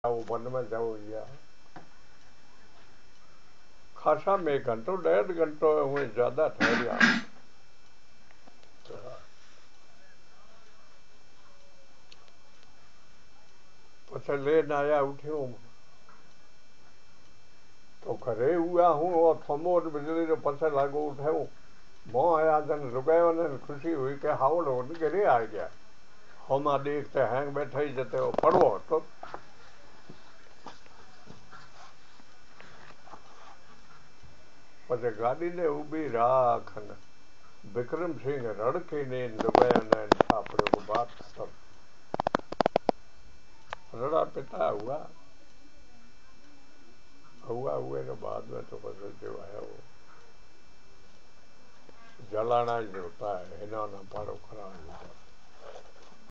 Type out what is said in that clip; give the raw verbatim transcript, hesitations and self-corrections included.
वो वन में जाओ या खासा में घंटों डेढ़ घंटों हुए ज्यादा ठहरिया पछे लेन आया उठ्यो तो घरे हुआ हूँ और थमो बिजली जो पछे लागू उठे मोह आया जन रुकायो ने खुशी हुई के हावड़ो घरे आ गया हम देखते हैंग बैठे ही जते हो पड़ो तो पछे गाड़ी ने उभी राख विक्रम सिंह रड़के ने रुकायो ने आपड़े को बात खत्म रड़ा पिटा हुआ हुआ हुए के बाद में तो पछे जो है वो जलाना ही होता है इन्होंने पाड़ो खड़ा